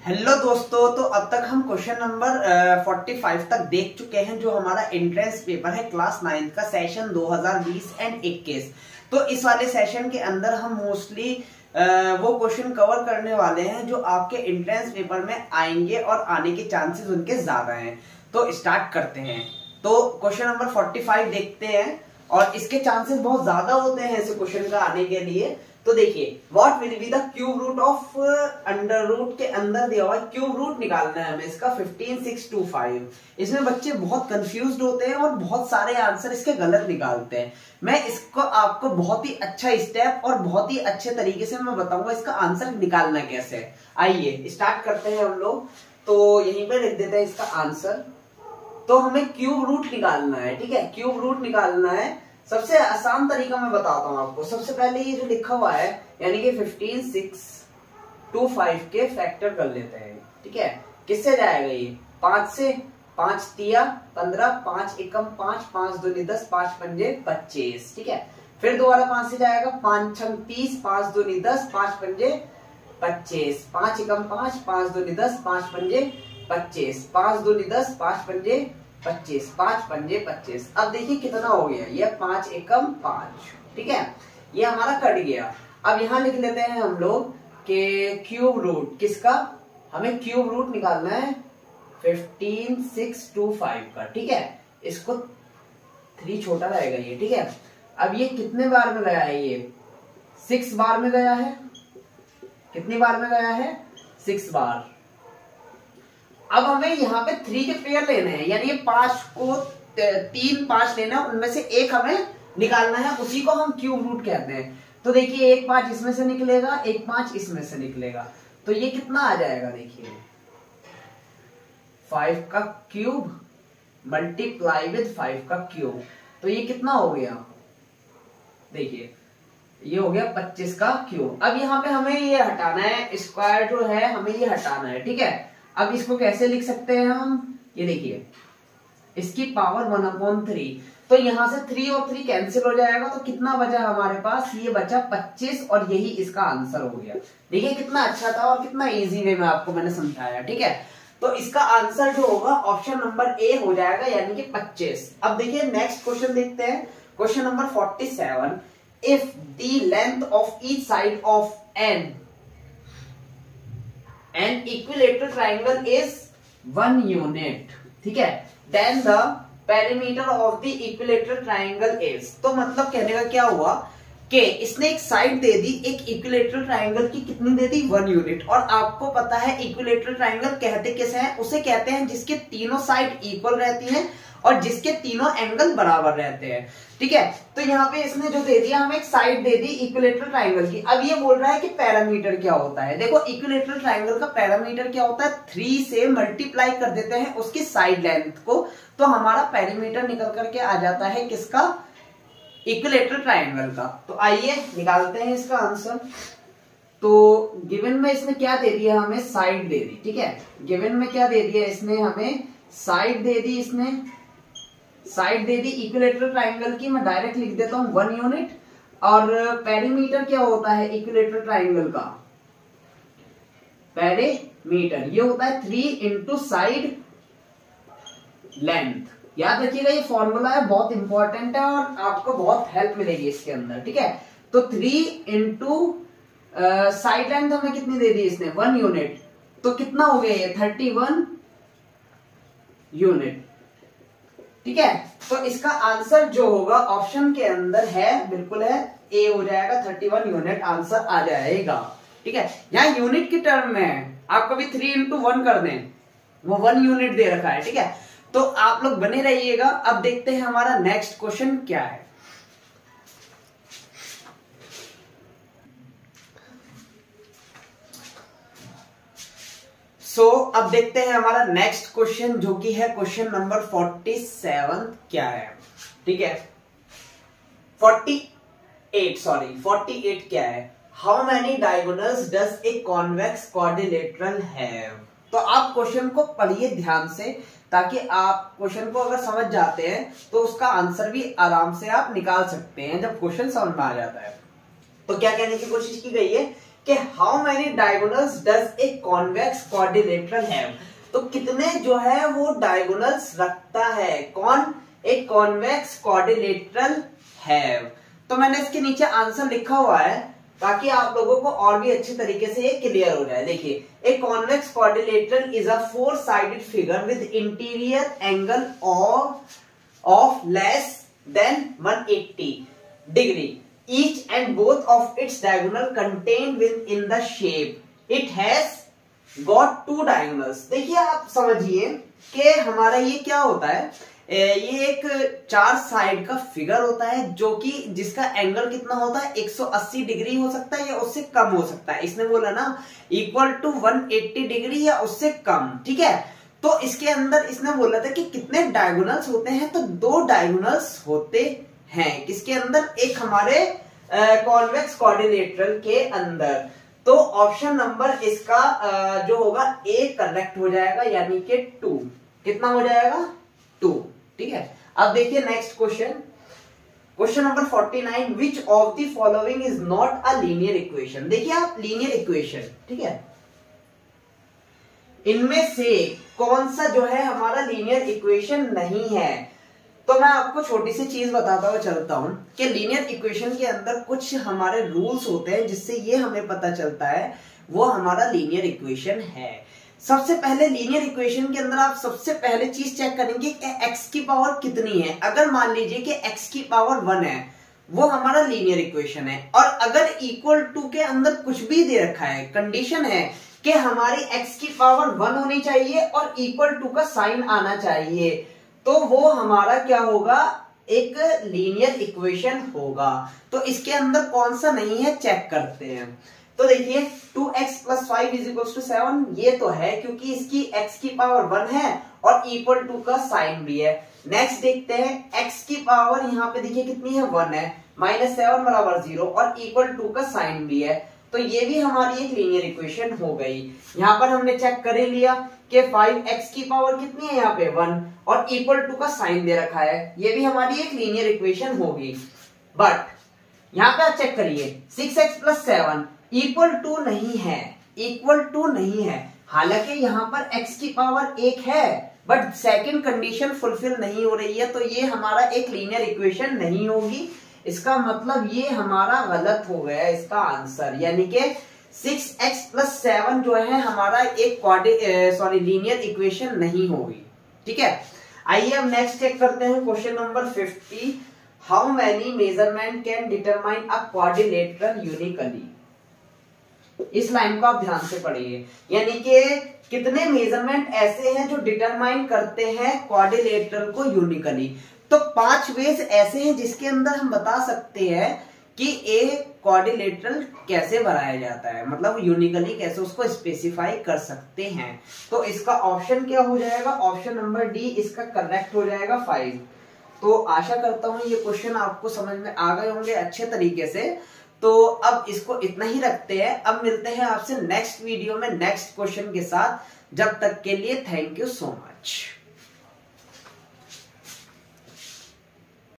Hello दोस्तों, तो अब तक हम क्वेश्चन नंबर 45 तक देख चुके हैं, जो हमारा एंट्रेंस पेपर है क्लास 9 का सेशन 2020 एंड 21। तो इस वाले सेशन के अंदर हम मोस्टली वो क्वेश्चन कवर करने वाले हैं जो आपके एंट्रेंस पेपर में आएंगे और आने के चांसेस उनके ज्यादा हैं। तो स्टार्ट करते हैं। तो क्वेश्चन नंबर 45 देखते हैं, और इसके चांसेस बहुत ज्यादा होते हैं इस क्वेश्चन का आने के लिए। तो देखिए, what will be the cube root of under root के अंदर दिया हुआ क्यूब रूट निकालना है हमें इसका 15625। इसमें बच्चे बहुत कंफ्यूज्ड होते हैं और बहुत सारे आंसर इसके गलत निकालते हैं। मैं इसको आपको बहुत ही अच्छा स्टेप और बहुत ही अच्छे तरीके से मैं बताऊंगा इसका आंसर निकालना कैसे है। आइए स्टार्ट करते हैं हम लोग। तो यहीं पे लिख देते हैं इसका आंसर। तो हमें क्यूब रूट निकालना है, ठीक है, क्यूब रूट निकालना है। सबसे आसान तरीका मैं बताता हूं आपको। सबसे पहले ये जो लिखा हुआ है यानी कि 15625 के फैक्टर कर लेते हैं, ठीक है। किससे जाएगा ये? 5 से। 5 तिया 15, 5 एकम 5, 5 दूनी 10, 5 पंजे 25, ठीक है। फिर दोबारा 5 से जाएगा, 5 छंग 30, 5 दूनी 10, 5 पंजे 25, 5 एकम 5, 5 दूनी 10, 5 पंजे 25, 5 दूनी 10, 5 पंजे 25, 5 पंजे 25। अब देखिए कितना हो गया, ये 5 एकम 5, ठीक है, ये हमारा कट गया। अब यहां लिख लेते हैं हम लोग के क्यूब रूट किसका, हमें क्यूब रूट निकालना है 15625 का, ठीक है। इसको 3 छोटा रहेगा ये, ठीक है। अब ये कितने बार में गया है? ये 6 बार में गया है। कितनी बार में गया है? 6 बार। अब हमें यहाँ पे 3 के पेयर लेने हैं, यानी ये 5 को 3 5 लेना है, उनमें से एक हमें निकालना है, उसी को हम क्यूब रूट कहते हैं। तो देखिए, एक 5 इसमें से निकलेगा, एक 5 इसमें से निकलेगा, तो ये कितना आ जाएगा? देखिए 5 का क्यूब मल्टीप्लाई विद 5 का क्यूब, तो ये कितना हो गया? देखिए ये हो गया 25 का क्यूब। अब यहाँ पे हमें ये हटाना है, स्क्वायर जो है हमें ये हटाना है, ठीक है। अब इसको कैसे लिख सकते हैं हम? ये देखिए, इसकी पावर 1/3। तो यहां से 3 और 3 कैंसिल हो जाएगा, तो कितना बचा हमारे पास? ये बचा 25, और यही इसका आंसर हो गया। देखिए कितना अच्छा था और कितना इजी वे में आपको मैंने समझाया, ठीक है। तो इसका आंसर जो होगा ऑप्शन नंबर ए हो जाएगा, यानी कि 25। अब देखिए नेक्स्ट क्वेश्चन देखते हैं, question number 47। If the length of each side of an equilateral triangle is 1 unit, ठीक है, then the perimeter of the equilateral triangle is. तो मतलब कहने का क्या हुआ कि इसने एक साइड दे दी, एक इक्विलेटरल ट्राइंगल की कितनी दे दी? 1 यूनिट। और आपको पता है इक्विलेटरल ट्राइंगल कहते किसे हैं? उसे कहते हैं जिसके तीनों साइड इक्वल रहती हैं और जिसके तीनों एंगल बराबर रहते हैं, ठीक है। तो यहाँ पे इसने जो दे दिया, हमें एक साइड दे दी इक्विलेटरल ट्राइंगल की। अब ये बोल रहा है कि पैरामीटर क्या होता है। देखो इक्विलेटरल ट्राइंगल का पैरामीटर क्या होता है? 3 से मल्टीप्लाई कर देते हैं उसकी साइड लेंथ को, तो हमारा पैरामीटर निकल करके आ जाता है किसका? इक्विलेटरल ट्राइंगल का। तो आइए निकालते हैं इसका आंसर। तो गिवन में इसने क्या दे दिया? हमें साइड दे दी, ठीक है। गिवन में क्या दे दिया इसने? हमें साइड दे दी, इसने साइड दे दी इक्विलेटरल ट्राइंगल की। मैं डायरेक्ट लिख देता हूं 1 यूनिट। और पेरीमीटर क्या होता है इक्विलेटरल ट्राइंगल का? पेरीमीटर ये होता है 3 इंटू साइड लेंथ। याद रखिएगा, ये फॉर्मूला है, बहुत इंपॉर्टेंट है और आपको बहुत हेल्प मिलेगी इसके अंदर, ठीक है। तो 3 इंटू साइड लेंथ हमें कितनी दे दी इसने? 1 यूनिट। तो कितना हो गया ये? 31 यूनिट, ठीक है। तो इसका आंसर जो होगा ऑप्शन के अंदर है, बिल्कुल है, ए हो जाएगा, 31 यूनिट आंसर आ जाएगा, ठीक है। यहां यूनिट की टर्म में है, आप कभी 3 इंटू 1 कर दें, वो 1 यूनिट दे रखा है, ठीक है। तो आप लोग बने रहिएगा। अब देखते हैं हमारा नेक्स्ट क्वेश्चन क्या है। अब देखते हैं हमारा नेक्स्ट क्वेश्चन, जो कि है क्वेश्चन नंबर 47 क्या है, ठीक है। 48 क्या है? How many diagonals does a convex quadrilateral have? तो आप क्वेश्चन को पढ़िए ध्यान से, ताकि आप क्वेश्चन को अगर समझ जाते हैं तो उसका आंसर भी आराम से आप निकाल सकते हैं जब क्वेश्चन समझ में आ जाता है। तो क्या कहने की कोशिश की गई है कि कि how many diagonals does a convex quadrilateral have, तो कितने जो है वो डायगोनल्स रखता है कौन, एक कॉन्वेक्स क्वाड्रिलेटरल हैव। तो मैंने इसके नीचे आंसर लिखा हुआ है ताकि आप लोगों को और भी अच्छी तरीके से ये क्लियर हो जाए। देखिए, a convex quadrilateral is a 4 sided figure with interior angle of less than 180 degree each and both of its diagonal contain within the shape it has got 2 diagonals. देखिए, आप समझिए कि हमारा ये क्या होता है, ये एक 4 साइड का फिगर होता है जो कि जिसका एंगल कितना होता है, 180 डिग्री हो सकता है या उससे कम हो सकता है। इसने बोला ना इक्वल टू 180 डिग्री या उससे कम, ठीक है। तो इसके अंदर इसने बोला था कि कितने डायगोनल्स होते हैं, तो 2 डायगोनल्स होते हैं किसके अंदर, एक हमारे कॉन्वेक्स क्वाड्रिलेटरल के अंदर। तो ऑप्शन नंबर इसका जो होगा ए करेक्ट हो जाएगा, यानी कि 2 कितना हो जाएगा, 2, ठीक है। अब देखिए next question number 49, which of the following is not a linear equation. देखिए आप, लीनियर इक्वेशन, ठीक है, इनमें से कौन सा जो है हमारा लीनियर इक्वेशन नहीं है। तो मैं आपको छोटी सी चीज बताता हुआ चलता हूं कि लीनियर इक्वेशन के अंदर कुछ हमारे रूल्स होते हैं जिससे ये हमें पता चलता है वो हमारा लीनियर इक्वेशन है। सबसे पहले लीनियर इक्वेशन के अंदर आप सबसे पहले चीज चेक करेंगे कि x की पावर कितनी है। अगर मान लीजिए कि x की पावर 1 है, वो हमारा लीनियर इक्वेशन है। और अगर इक्वल टू के अंदर कुछ भी दे रखा है, कंडीशन है कि हमारी x की पावर 1 होनी चाहिए और इक्वल टू का साइन आना चाहिए, तो वो हमारा क्या होगा, एक लीनियर इक्वेशन होगा। तो इसके अंदर कौन सा नहीं है चेक करते हैं। तो देखिए 2x + 5 = 7, ये तो है क्योंकि इसकी x की पावर 1 है और इक्वल टू का साइन भी है। नेक्स्ट देखते हैं, x की पावर यहाँ पे देखिए कितनी है, 1 है, -7 = 0 और इक्वल टू का साइन भी है। तो ये भी हमारी एक लीनियर इक्वेशन हो गई। यहाँ पर हमने चेक कर लिया कि 5x की पावर कितनी है, यहाँ पे 1 और इक्वल टू का साइन दे रखा है, ये भी हमारी एक लीनियर इक्वेशन होगी। बट यहाँ पे आप चेक करिए 6x + 7 = नहीं है, इक्वल टू नहीं है। हालांकि यहाँ पर x की पावर 1 है बट सेकंड कंडीशन फुलफिल नहीं हो रही है, तो ये हमारा एक लीनियर इक्वेशन नहीं होगी। इसका मतलब ये हमारा गलत हो गया इसका आंसर, यानी कि 6x + 7 जो है हमारा एक लीनियर इक्वेशन नहीं होगी, ठीक है। आइए अब नेक्स्ट चेक करते हैं question number 50, how many measurement can determine a quadrilateral uniquely. इस लाइन को आप ध्यान से पढ़िए, यानी कि कितने मेजरमेंट ऐसे हैं जो डिटरमाइन करते हैं क्वाड्रिलेटरल को यूनिकली। तो 5 वेज ऐसे हैं जिसके अंदर हम बता सकते हैं कि एक क्वाड्रिलेटरल कैसे बनाया जाता है, मतलब यूनिकली कैसे उसको स्पेसिफाई कर सकते हैं। तो इसका ऑप्शन क्या हो जाएगा, ऑप्शन नंबर डी इसका करेक्ट हो जाएगा 5। तो आशा करता हूं ये क्वेश्चन आपको समझ में आ गए होंगे अच्छे तरीके से। तो अब इसको इतना ही रखते हैं, अब मिलते हैं आपसे नेक्स्ट वीडियो में नेक्स्ट क्वेश्चन के साथ। जब तक के लिए थैंक यू सो मच।